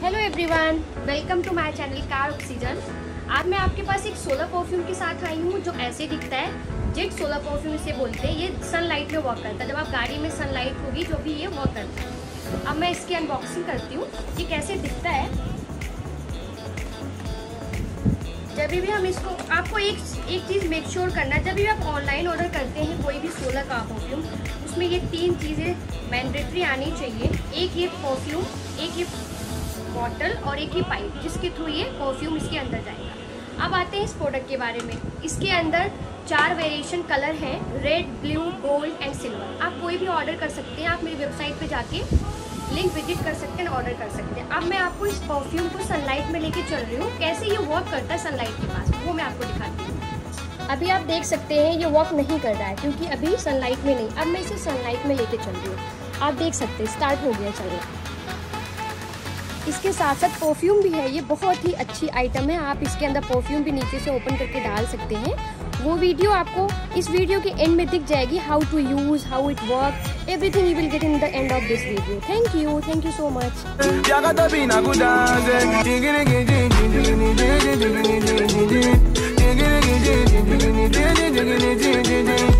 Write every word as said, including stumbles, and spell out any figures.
Hello everyone, welcome to my channel Car Oxygen. आज मैं आपके पास एक सोलर परफ्यूम के साथ आई हूँ जो ऐसे दिखता है। जेट सोलर परफ्यूम इसे बोलते हैं। ये सनलाइट में वर्क करता है। जब आप गाड़ी में सनलाइट होगी जो भी ये वर्क करता है। अब मैं इसकी अनबॉक्सिंग करती हूँ कि कैसे दिखता है। जब भी हम इसको आपको एक एक चीज़ मेक श्योर करना है, जब भी आप ऑनलाइन ऑर्डर करते हैं कोई भी सोलर का परफ्यूम, उसमें ये तीन चीज़ें मैंडेटरी आनी चाहिए। एक ये परफ्यूम, एक ये बॉटल और एक ही पाइप जिसके थ्रू ये परफ्यूम इसके अंदर जाएगा। अब आते हैं इस प्रोडक्ट के बारे में। इसके अंदर चार वेरिएशन कलर हैं, red, blue, gold and silver. आप कोई भी ऑर्डर कर सकते हैं। आप मेरी वेबसाइट पे जाके लिंक विजिट कर सकते हैं, ऑर्डर कर सकते हैं। अब मैं आपको इस परफ्यूम को सनलाइट में लेके चल रही हूँ। कैसे ये वर्क करता है सनलाइट के पास, वो मैं आपको दिखाती हूँ। अभी आप देख सकते हैं ये वर्क नहीं कर रहा है क्योंकि अभी सनलाइट में नहीं। अब मैं इसे सनलाइट में लेके चल रही हूँ। आप देख सकते हैं स्टार्ट हो गया चलना। इसके साथ साथ परफ्यूम भी है। ये बहुत ही अच्छी आइटम है। आप इसके अंदर परफ्यूम भी नीचे से ओपन करके डाल सकते हैं। वो वीडियो आपको इस वीडियो के एंड में दिख जाएगी। How to use, how it work, everything you will get in the end of this video. Thank you, thank you so much.